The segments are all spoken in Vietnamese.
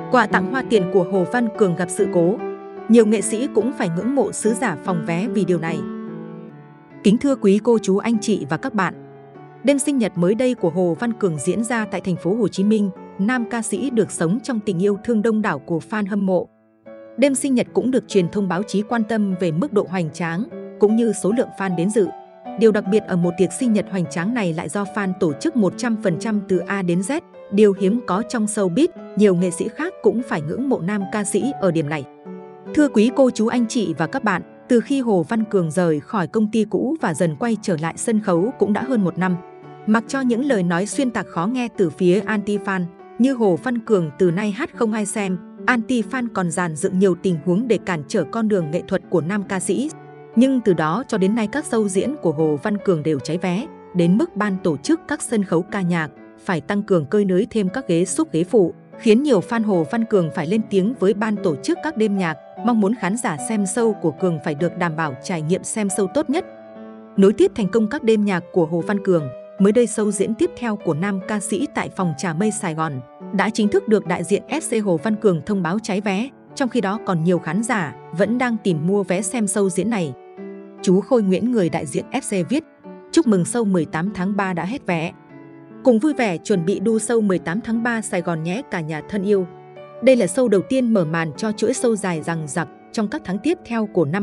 Quà tặng hoa tiền của Hồ Văn Cường gặp sự cố. Nhiều nghệ sĩ cũng phải ngưỡng mộ sứ giả phòng vé vì điều này. Kính thưa quý cô chú anh chị và các bạn. Đêm sinh nhật mới đây của Hồ Văn Cường diễn ra tại thành phố Hồ Chí Minh, nam ca sĩ được sống trong tình yêu thương đông đảo của fan hâm mộ. Đêm sinh nhật cũng được truyền thông báo chí quan tâm về mức độ hoành tráng cũng như số lượng fan đến dự. Điều đặc biệt ở một tiệc sinh nhật hoành tráng này lại do fan tổ chức 100% từ A đến Z, điều hiếm có trong showbiz. Nhiều nghệ sĩ khác cũng phải ngưỡng mộ nam ca sĩ ở điểm này. Thưa quý cô chú anh chị và các bạn, từ khi Hồ Văn Cường rời khỏi công ty cũ và dần quay trở lại sân khấu cũng đã hơn 1 năm. Mặc cho những lời nói xuyên tạc khó nghe từ phía anti-fan, như Hồ Văn Cường từ nay hát không ai xem, anti-fan còn dàn dựng nhiều tình huống để cản trở con đường nghệ thuật của nam ca sĩ. Nhưng từ đó cho đến nay các show diễn của Hồ Văn Cường đều cháy vé, đến mức ban tổ chức các sân khấu ca nhạc phải tăng cường cơi nới thêm các ghế xúc ghế phụ, khiến nhiều fan Hồ Văn Cường phải lên tiếng với ban tổ chức các đêm nhạc, mong muốn khán giả xem show của Cường phải được đảm bảo trải nghiệm xem show tốt nhất. Nối tiếp thành công các đêm nhạc của Hồ Văn Cường, mới đây show diễn tiếp theo của nam ca sĩ tại phòng Trà Mây Sài Gòn đã chính thức được đại diện FC Hồ Văn Cường thông báo cháy vé, trong khi đó còn nhiều khán giả vẫn đang tìm mua vé xem show diễn này. Chú Khôi Nguyễn, người đại diện FC viết: chúc mừng show 18 tháng 3 đã hết vé. Cùng vui vẻ chuẩn bị đu show 18 tháng 3 Sài Gòn nhé cả nhà thân yêu. Đây là show đầu tiên mở màn cho chuỗi show dài dằng dặc trong các tháng tiếp theo của năm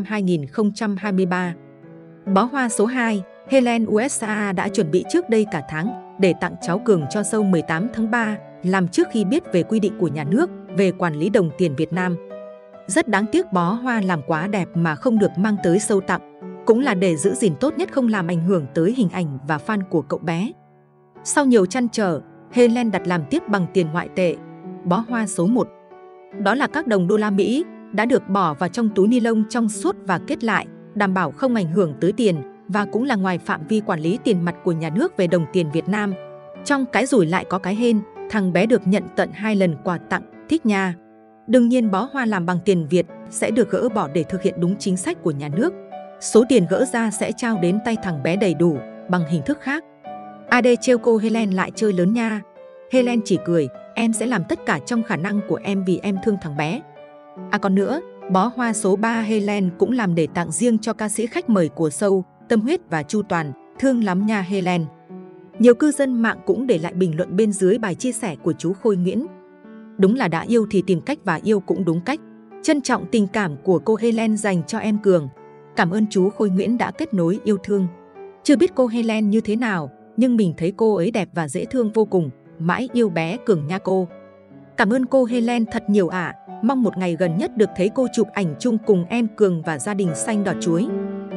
2023. Bó hoa số 2, Helen USA đã chuẩn bị trước đây cả tháng để tặng cháu Cường cho show 18 tháng 3, làm trước khi biết về quy định của nhà nước về quản lý đồng tiền Việt Nam. Rất đáng tiếc bó hoa làm quá đẹp mà không được mang tới show tặng, cũng là để giữ gìn tốt nhất không làm ảnh hưởng tới hình ảnh và fan của cậu bé. Sau nhiều trăn trở, Helen đặt làm tiếp bằng tiền ngoại tệ. Bó hoa số 1, đó là các đồng đô la Mỹ, đã được bỏ vào trong túi ni lông trong suốt và kết lại, đảm bảo không ảnh hưởng tới tiền và cũng là ngoài phạm vi quản lý tiền mặt của nhà nước về đồng tiền Việt Nam. Trong cái rủi lại có cái hên, thằng bé được nhận tận 2 lần quà tặng, thích nha. Đương nhiên bó hoa làm bằng tiền Việt sẽ được gỡ bỏ để thực hiện đúng chính sách của nhà nước. Số tiền gỡ ra sẽ trao đến tay thằng bé đầy đủ bằng hình thức khác. AD trêu cô Helen lại chơi lớn nha. Helen chỉ cười, em sẽ làm tất cả trong khả năng của em vì em thương thằng bé. Còn nữa, bó hoa số 3 Helen cũng làm để tặng riêng cho ca sĩ khách mời của show, Tâm Huyết và Chu Toàn, thương lắm nha Helen. Nhiều cư dân mạng cũng để lại bình luận bên dưới bài chia sẻ của chú Khôi Nguyễn. Đúng là đã yêu thì tìm cách và yêu cũng đúng cách. Trân trọng tình cảm của cô Helen dành cho em Cường. Cảm ơn chú Khôi Nguyễn đã kết nối yêu thương. Chưa biết cô Helen như thế nào, nhưng mình thấy cô ấy đẹp và dễ thương vô cùng. Mãi yêu bé Cường nha cô. Cảm ơn cô Helen thật nhiều ạ. Mong một ngày gần nhất được thấy cô chụp ảnh chung cùng em Cường và gia đình xanh đỏ chuối.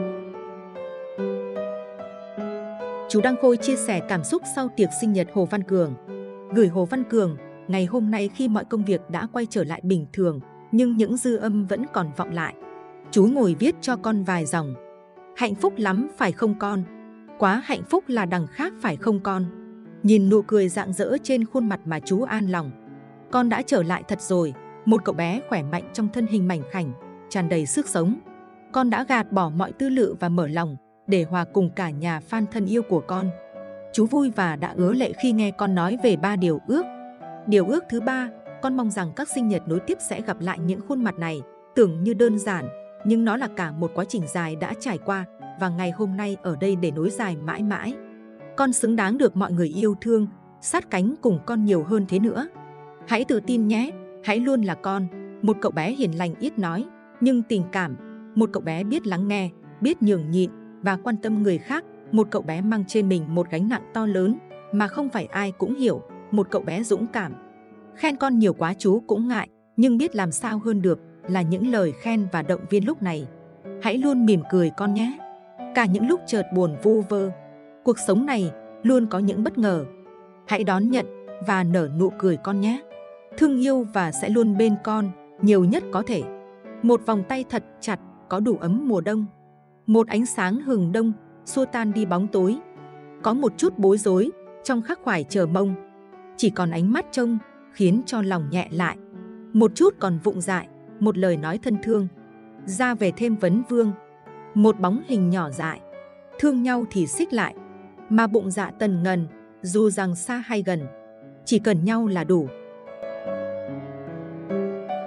Chú Đăng Khôi chia sẻ cảm xúc sau tiệc sinh nhật Hồ Văn Cường. Gửi Hồ Văn Cường, ngày hôm nay khi mọi công việc đã quay trở lại bình thường, nhưng những dư âm vẫn còn vọng lại. Chú ngồi viết cho con vài dòng. Hạnh phúc lắm phải không con? Quá hạnh phúc là đằng khác phải không con? Nhìn nụ cười rạng rỡ trên khuôn mặt mà chú an lòng. Con đã trở lại thật rồi, một cậu bé khỏe mạnh trong thân hình mảnh khảnh, tràn đầy sức sống. Con đã gạt bỏ mọi tư lự và mở lòng để hòa cùng cả nhà fan thân yêu của con. Chú vui và đã ứa lệ khi nghe con nói về 3 điều ước. Điều ước thứ 3, con mong rằng các sinh nhật nối tiếp sẽ gặp lại những khuôn mặt này, tưởng như đơn giản, nhưng nó là cả một quá trình dài đã trải qua và ngày hôm nay ở đây để nối dài mãi mãi. Con xứng đáng được mọi người yêu thương, sát cánh cùng con nhiều hơn thế nữa. Hãy tự tin nhé, hãy luôn là con, một cậu bé hiền lành ít nói, nhưng tình cảm, một cậu bé biết lắng nghe, biết nhường nhịn và quan tâm người khác, một cậu bé mang trên mình một gánh nặng to lớn mà không phải ai cũng hiểu, một cậu bé dũng cảm. Khen con nhiều quá chú cũng ngại, nhưng biết làm sao hơn được là những lời khen và động viên lúc này. Hãy luôn mỉm cười con nhé. Cả những lúc chợt buồn vu vơ, cuộc sống này luôn có những bất ngờ. Hãy đón nhận và nở nụ cười con nhé. Thương yêu và sẽ luôn bên con nhiều nhất có thể. Một vòng tay thật chặt có đủ ấm mùa đông. Một ánh sáng hừng đông xua tan đi bóng tối. Có một chút bối rối trong khắc khoải chờ mong. Chỉ còn ánh mắt trông khiến cho lòng nhẹ lại. Một chút còn vụng dại, một lời nói thân thương. Ra về thêm vấn vương. Một bóng hình nhỏ dại. Thương nhau thì xích lại. Mà bụng dạ tần ngần, dù rằng xa hay gần. Chỉ cần nhau là đủ.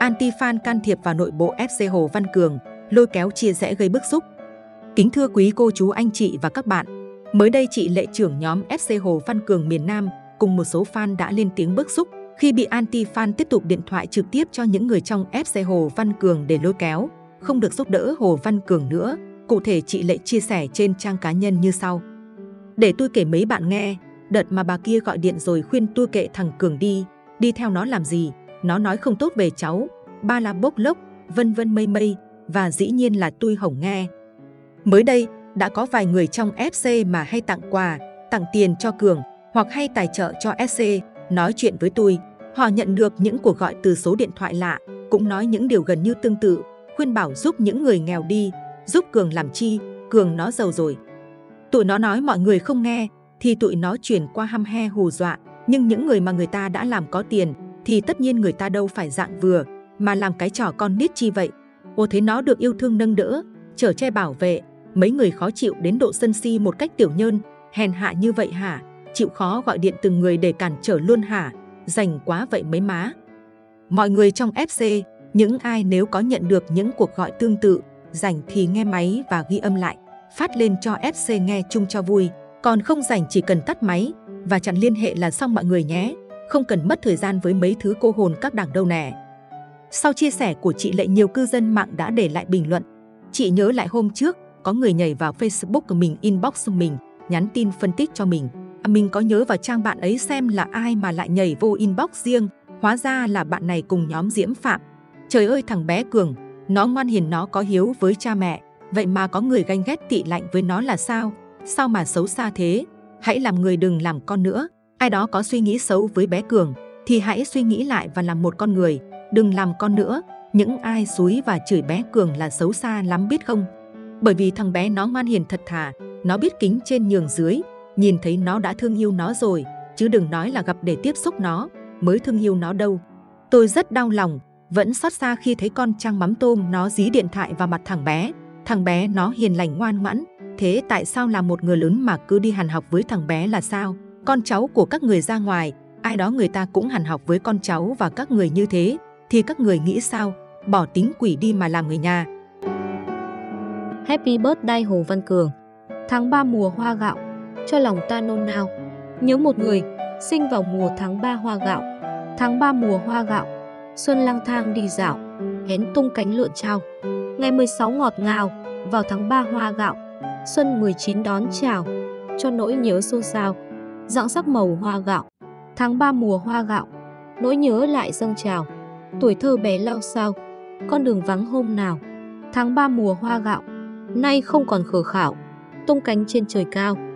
Anti-fan can thiệp vào nội bộ FC Hồ Văn Cường, lôi kéo chia rẽ gây bức xúc. Kính thưa quý cô chú anh chị và các bạn, mới đây chị Lệ trưởng nhóm FC Hồ Văn Cường miền Nam cùng một số fan đã lên tiếng bức xúc khi bị anti-fan tiếp tục điện thoại trực tiếp cho những người trong FC Hồ Văn Cường để lôi kéo, không được giúp đỡ Hồ Văn Cường nữa. Cụ thể chị Lệ chia sẻ trên trang cá nhân như sau. Để tôi kể mấy bạn nghe, đợt mà bà kia gọi điện rồi khuyên tôi kệ thằng Cường đi theo nó làm gì, nó nói không tốt về cháu, ba la bốc lốc, vân vân mây mây, và dĩ nhiên là tôi hổng nghe. Mới đây, đã có vài người trong FC mà hay tặng quà, tặng tiền cho Cường hoặc hay tài trợ cho SC, nói chuyện với tôi. Họ nhận được những cuộc gọi từ số điện thoại lạ, cũng nói những điều gần như tương tự, khuyên bảo giúp những người nghèo đi, giúp Cường làm chi, Cường nó giàu rồi. Tụi nó nói mọi người không nghe, thì tụi nó chuyển qua hăm he hù dọa, nhưng những người mà người ta đã làm có tiền, thì tất nhiên người ta đâu phải dạng vừa, mà làm cái trò con nít chi vậy. Ô thế nó được yêu thương nâng đỡ, chở che bảo vệ, mấy người khó chịu đến độ sân si một cách tiểu nhơn, hèn hạ như vậy hả? Chịu khó gọi điện từng người để cản trở luôn hả? Rành quá vậy mấy má. Mọi người trong FC, những ai nếu có nhận được những cuộc gọi tương tự, rảnh thì nghe máy và ghi âm lại, phát lên cho FC nghe chung cho vui. Còn không rảnh chỉ cần tắt máy và chặn liên hệ là xong mọi người nhé. Không cần mất thời gian với mấy thứ cô hồn các đảng đâu nè. Sau chia sẻ của chị Lệ, nhiều cư dân mạng đã để lại bình luận. Chị nhớ lại hôm trước, có người nhảy vào Facebook của mình, inbox mình, nhắn tin phân tích cho mình. Mình có nhớ vào trang bạn ấy xem là ai mà lại nhảy vô inbox riêng, hóa ra là bạn này cùng nhóm Diễm Phạm. Trời ơi thằng bé Cường, nó ngoan hiền, nó có hiếu với cha mẹ, vậy mà có người ganh ghét tị lạnh với nó là sao? Sao mà xấu xa thế? Hãy làm người, đừng làm con nữa. Ai đó có suy nghĩ xấu với bé Cường thì hãy suy nghĩ lại và làm một con người, đừng làm con nữa. Những ai xúi và chửi bé Cường là xấu xa lắm biết không? Bởi vì thằng bé nó ngoan hiền thật thà, nó biết kính trên nhường dưới, nhìn thấy nó đã thương yêu nó rồi, chứ đừng nói là gặp để tiếp xúc nó mới thương yêu nó đâu. Tôi rất đau lòng, vẫn xót xa khi thấy con Trang mắm tôm nó dí điện thoại vào mặt thằng bé. Thằng bé nó hiền lành ngoan ngoãn, thế tại sao là một người lớn mà cứ đi hàn học với thằng bé là sao? Con cháu của các người ra ngoài, ai đó người ta cũng hàn học với con cháu và các người như thế, thì các người nghĩ sao? Bỏ tính quỷ đi mà làm người nhà. Happy birthday Hồ Văn Cường. Tháng 3 mùa hoa gạo, cho lòng ta nôn nao. Nhớ một người, sinh vào mùa tháng 3 hoa gạo. Tháng 3 mùa hoa gạo, xuân lang thang đi dạo, hén tung cánh lượn trao. Ngày 16 ngọt ngào, vào tháng 3 hoa gạo, xuân 19 đón chào, cho nỗi nhớ xôn xao, rạng sắc màu hoa gạo. Tháng 3 mùa hoa gạo, nỗi nhớ lại dâng trào, tuổi thơ bé lao sao, con đường vắng hôm nào. Tháng 3 mùa hoa gạo, nay không còn khờ khảo, tung cánh trên trời cao.